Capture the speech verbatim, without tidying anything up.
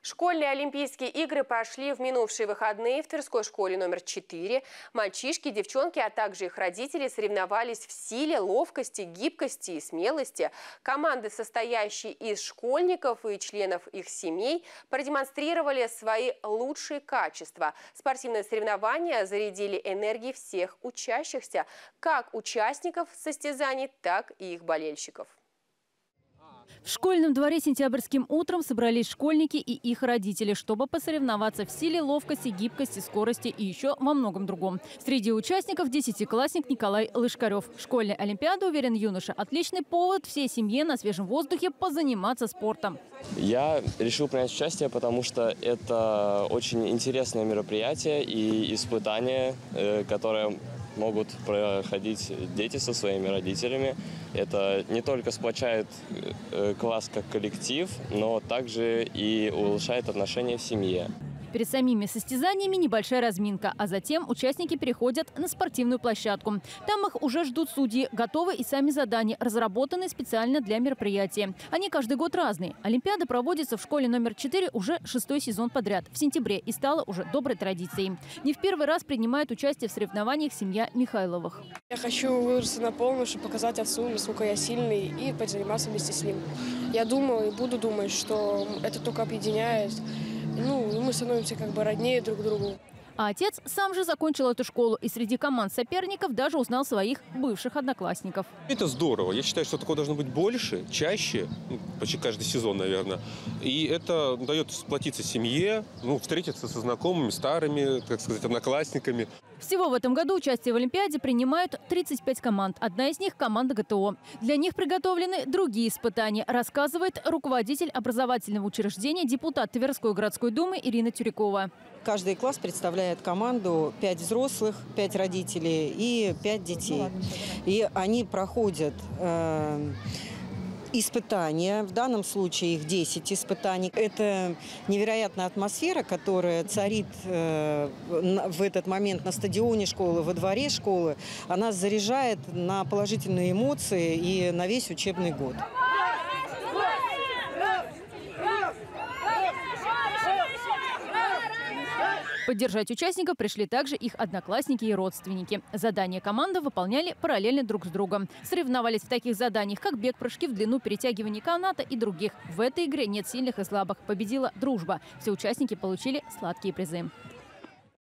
Школьные Олимпийские игры прошли в минувшие выходные в Тверской школе номер четыре. Мальчишки, девчонки, а также их родители соревновались в силе, ловкости, гибкости и смелости. Команды, состоящие из школьников и членов их семей, продемонстрировали свои лучшие качества. Спортивные соревнования зарядили энергией всех учащихся, как участников состязаний, так и их болельщиков. В школьном дворе сентябрьским утром собрались школьники и их родители, чтобы посоревноваться в силе, ловкости, гибкости, скорости и еще во многом другом. Среди участников десятиклассник Николай Лышкарев. Школьная олимпиада, уверен юноша, отличный повод всей семье на свежем воздухе позаниматься спортом. Я решил принять участие, потому что это очень интересное мероприятие и испытание, которое могут проходить дети со своими родителями. Это не только сплочает класс как коллектив, но также и улучшает отношения в семье. Перед самими состязаниями небольшая разминка, а затем участники переходят на спортивную площадку. Там их уже ждут судьи, готовы и сами задания, разработанные специально для мероприятия. Они каждый год разные. Олимпиада проводится в школе номер четыре уже шестой сезон подряд, в сентябре, и стала уже доброй традицией. Не в первый раз принимает участие в соревнованиях семья Михайловых. Я хочу выразиться на полную, чтобы показать отцу, насколько я сильный, и позаниматься вместе с ним. Я думал и буду думать, что это только объединяет. Ну, мы становимся как бы роднее друг другу. А отец сам же закончил эту школу и среди команд соперников даже узнал своих бывших одноклассников. Это здорово. Я считаю, что такого должно быть больше, чаще, ну, почти каждый сезон, наверное. И это дает сплотиться семье, ну, встретиться со знакомыми, старыми, так сказать, одноклассниками. Всего в этом году участие в Олимпиаде принимают тридцать пять команд. Одна из них – команда ГТО. Для них приготовлены другие испытания, рассказывает руководитель образовательного учреждения, депутат Тверской городской думы Ирина Тюрякова. Каждый класс представляет команду пять взрослых, пять родителей и пять детей. И они проходят э, испытания, в данном случае их десять испытаний. Это невероятная атмосфера, которая царит э, в этот момент на стадионе школы, во дворе школы. Она заряжает на положительные эмоции и на весь учебный год. Поддержать участников пришли также их одноклассники и родственники. Задания команды выполняли параллельно друг с другом. Соревновались в таких заданиях, как бег, прыжки в длину, перетягивание каната и других. В этой игре нет сильных и слабых. Победила дружба. Все участники получили сладкие призы.